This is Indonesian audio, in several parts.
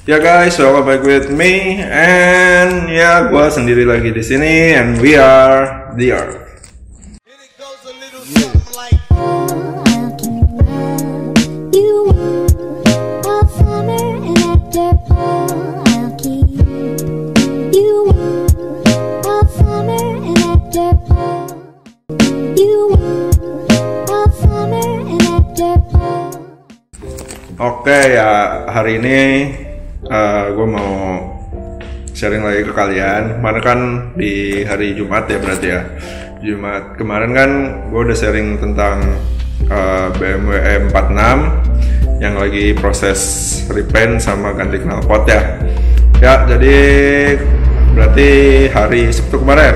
Ya guys, welcome back with me, and ya gua sendiri lagi di sini, and we are there. Oke ya, hari ini gue mau sharing lagi ke kalian. Kemarin kan di hari Jumat ya, berarti ya Jumat kemarin kan gue udah sharing tentang BMW E46 yang lagi proses repaint sama ganti knalpot ya. Ya, jadi berarti hari Sabtu kemarin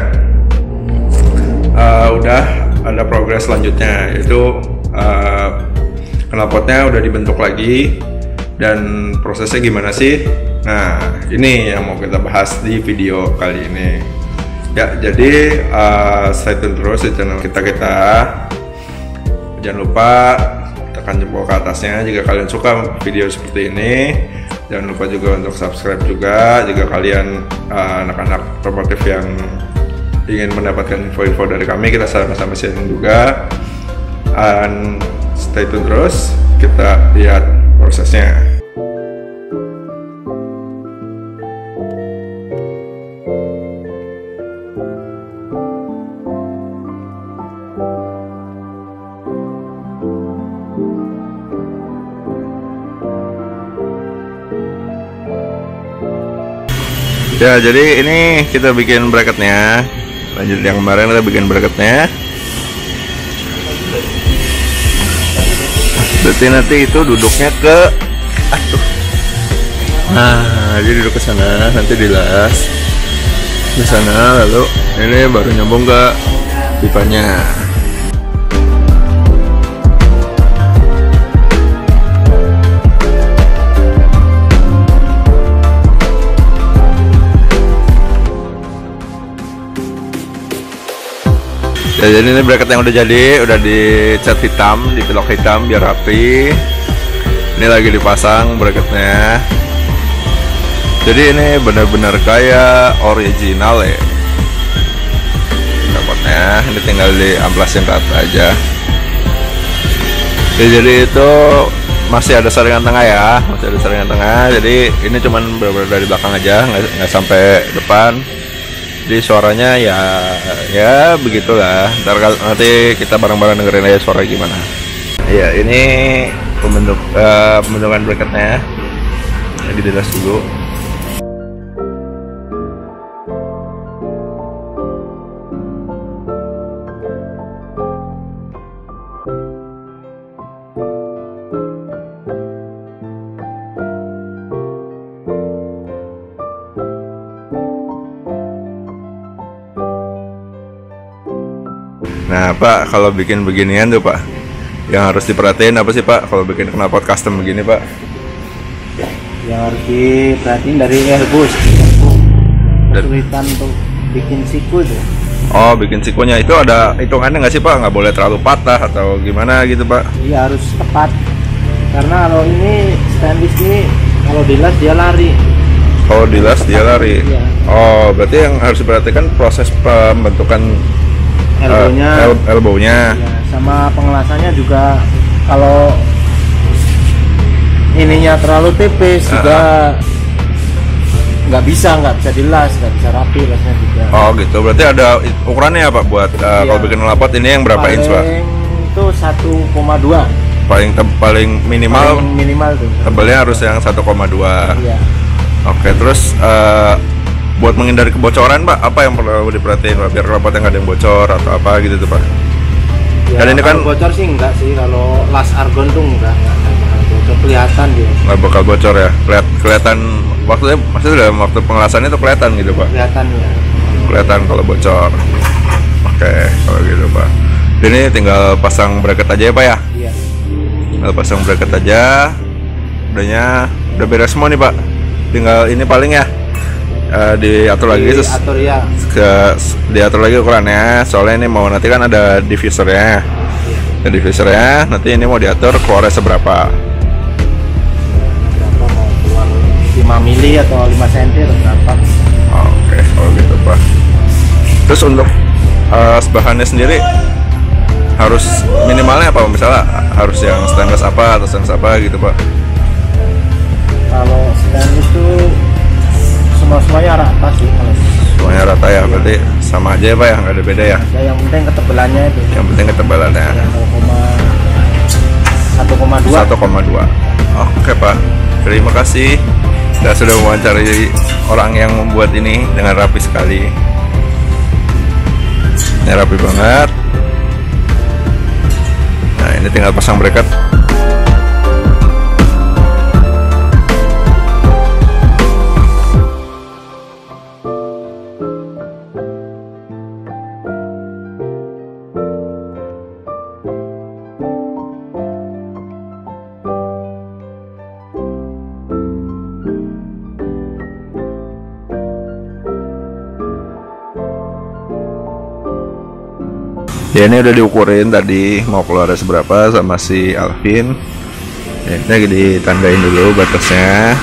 udah ada progres selanjutnya, yaitu knalpotnya udah dibentuk lagi. Dan prosesnya gimana sih? Nah, ini yang mau kita bahas di video kali ini. Ya, jadi stay tune terus di channel kita. Jangan lupa tekan jempol ke atasnya jika kalian suka video seperti ini. Jangan lupa juga untuk subscribe juga jika kalian anak-anak otomotif yang ingin mendapatkan info-info dari kami. Kita sama-sama sharing juga. Dan stay tune terus, kita lihat prosesnya. Ya, jadi ini kita bikin bracketnya. Lanjut yang kemarin kita bikin bracketnya. Berarti nanti itu duduknya ke nah, jadi duduk ke sana, nanti dilas di sana, lalu ini baru nyambung ke pipanya. Ya, jadi ini bracket yang udah jadi, udah dicat hitam, dipilok hitam biar rapi. Ini lagi dipasang bracketnya. Jadi ini benar-benar kayak original ya. Knalpotnya ini tinggal diamplasin rata aja. Ya, jadi itu masih ada saringan tengah ya, masih ada saringan tengah. Jadi ini cuman benar-benar dari belakang aja, nggak sampai depan. Jadi suaranya ya begitulah. Ntar nanti kita bareng-bareng dengerin aja suara gimana. Ya, ini pembentukan bracketnya. Jadi dilas dulu. Nah Pak, kalau bikin beginian tuh Pak, yang harus diperhatiin apa sih Pak kalau bikin knalpot custom begini Pak? Yang harus diperhatiin dari airbus, kesulitan untuk bikin siku tuh. Oh, bikin sikunya itu ada hitungannya nggak sih Pak? Nggak boleh terlalu patah atau gimana gitu Pak? Iya, harus tepat, karena kalau ini stainless ini kalau dilas dia lari. Kalau dilas dia lari? Iya. Oh, berarti yang harus diperhatikan proses pembentukan elbownya ya, sama pengelasannya juga. Kalau ininya terlalu tipis juga nggak bisa dilas, nggak bisa rapi lasnya juga. Oh gitu, berarti ada ukurannya apa buat kalau bikin knalpot ini yang berapa inch Pak? Itu 1,2 paling minimal tuh tebelnya harus yang 1,2. Iya. Oke, terus buat menghindari kebocoran Pak, apa yang perlu diperhatiin Pak biar knalpotnya nggak ada yang bocor atau apa gitu tuh Pak? Ya, dan ini kan bocor sih enggak sih, kalau las argon tuh enggak bocor, kelihatan dia. Nggak bakal bocor ya, kelihatan maksudnya dalam waktu pengelasannya tuh kelihatan gitu Pak? Kelihatan ya. Kelihatan kalau bocor. Oke, kalau gitu Pak. Ini tinggal pasang bracket aja ya Pak ya? Iya. Tinggal pasang bracket aja. Udah beres semua nih Pak. Tinggal ini paling ya. Diatur lagi diatur lagi ukurannya, soalnya ini mau nanti kan ada diffusernya. Diffusernya nanti ini mau diatur keluarnya seberapa. Mau keluar 5 mili atau 5 cm atau berapa. Oke, kalau gitu Pak. Terus untuk bahannya sendiri harus minimalnya apa? Misalnya harus yang stainless apa atau stainless apa gitu Pak? Kalau stainless itu semuanya rata sih. Kalau Semuanya rata ya, berarti sama aja ya Pak ya, nggak ada beda ya? ya, yang penting ketebalannya itu. Yang penting ketebalannya 1,2. Oke Pak, terima kasih sudah mewawancari orang yang membuat ini dengan rapi sekali. Ini rapi banget. Nah, ini tinggal pasang bracket. Ya, ini udah diukurin tadi mau keluar seberapa sama si Alvin. Ya, ini lagi ditandain dulu batasnya.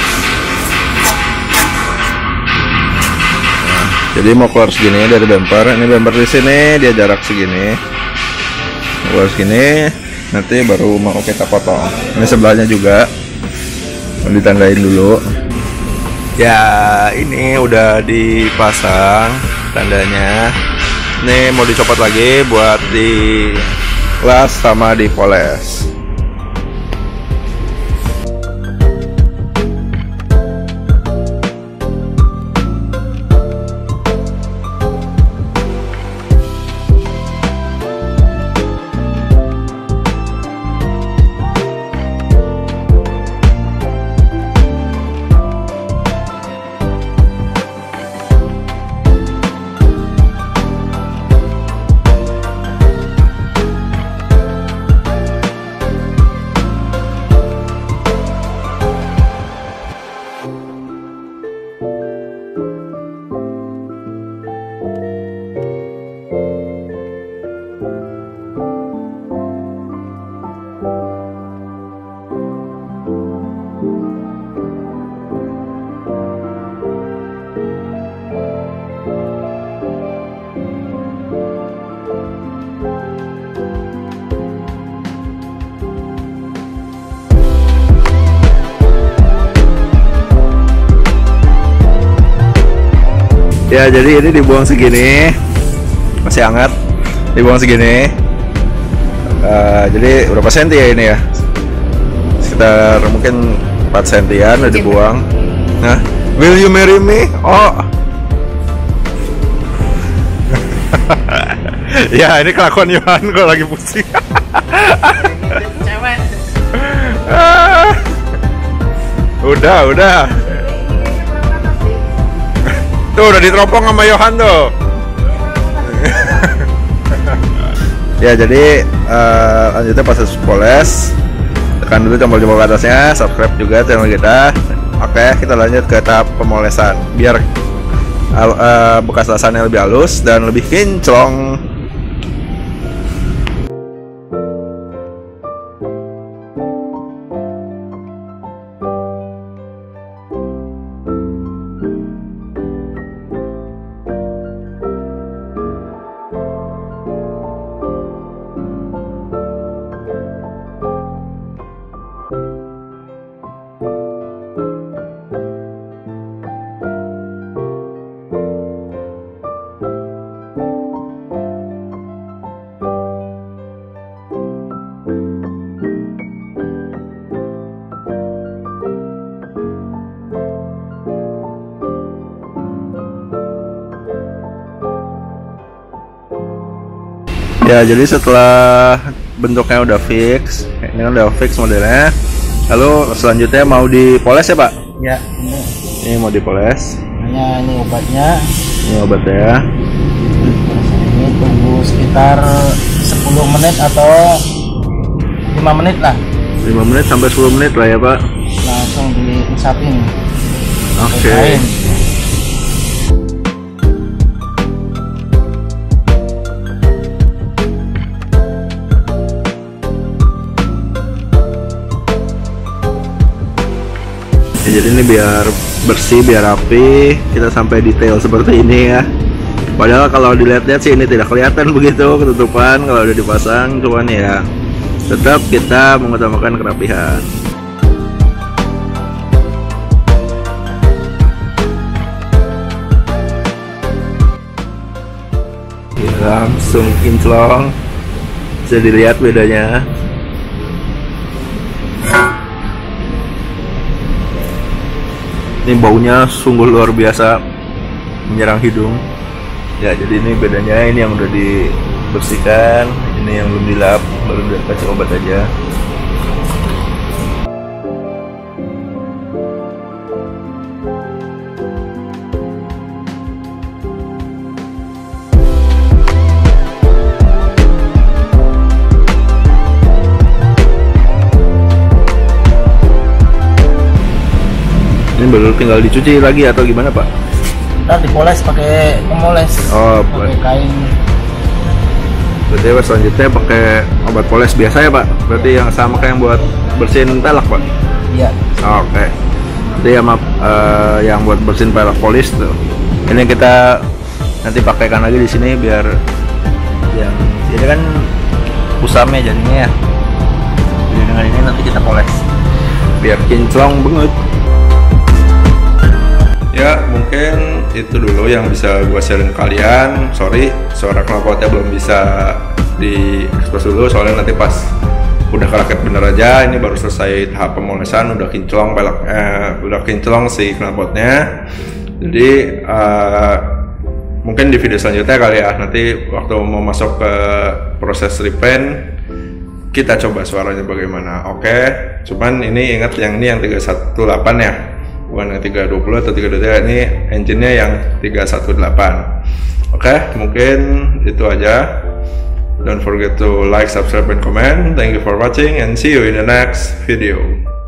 Nah, jadi mau keluar segini dari bumper. Ini bumper di sini dia jarak segini. Keluar segini, nanti baru mau kita potong. Ini sebelahnya juga mau ditandain dulu. Ya, ini udah dipasang tandanya. Ini mau dicopot lagi buat di las sama dipoles. Ya, jadi ini dibuang segini, masih hangat, dibuang segini. Jadi berapa senti ya ini ya? Sekitar mungkin 4 sentian udah dibuang. Nah, will you marry me? Oh. Ya, ini kelakuan Yohan kalau lagi pusing. Cewek. Udah. Tuh udah diteropong sama Yohan tuh. Ya, jadi lanjutnya proses poles. Tekan dulu tombol jempol ke atasnya, subscribe juga channel kita. Oke, kita lanjut ke tahap pemolesan biar bekas lasannya lebih halus dan lebih kinclong. Ya, jadi setelah bentuknya udah fix, ini kan udah fix modelnya. Lalu selanjutnya mau dipoles ya Pak? Ya, Ini mau dipoles. ini obatnya. Ini obatnya. Ini tunggu sekitar 10 menit atau 5 menit lah. 5 menit sampai 10 menit lah ya Pak. Langsung diusapin. Oke. jadi ini biar bersih, biar rapi, kita sampai detail seperti ini ya. Padahal kalau dilihat-lihat sih ini tidak kelihatan begitu ketutupan kalau udah dipasang, cuman ya tetap kita mengutamakan kerapihan. Ya, langsung kinclong, bisa dilihat bedanya. Ini baunya sungguh luar biasa, menyerang hidung. Ya, jadi ini bedanya, ini yang udah dibersihkan, ini yang belum dilap, baru dikasih obat aja. Ini baru tinggal dicuci lagi atau gimana, Pak? Ntar dipoles pakai pemoles. Oh, pakai kain. berarti selanjutnya pakai obat poles biasa ya, Pak? Berarti yang sama kayak yang buat bersihin pelek, Pak? Iya. Oke. Jadi yang buat bersihin pelek polis tuh. Ini kita nanti pakaikan lagi di sini biar yang ini kan pusamnya jadinya ya. Jadi dengan ini nanti kita poles biar kinclong banget. Ya, mungkin itu dulu yang bisa gua sharing ke kalian. Sorry, suara knalpotnya belum bisa diekspos dulu soalnya nanti pas udah kerakit bener aja. Ini baru selesai tahap pemolesan, udah kinclong udah kinclong si knalpotnya. Jadi mungkin di video selanjutnya kali ya, nanti waktu mau masuk ke proses repaint kita coba suaranya bagaimana. Oke, cuman ini ingat yang ini yang 318 ya, bukan yang 320 atau 323, ini engine-nya yang 318. Oke, mungkin itu aja. Don't forget to like, subscribe, and comment. Thank you for watching and see you in the next video.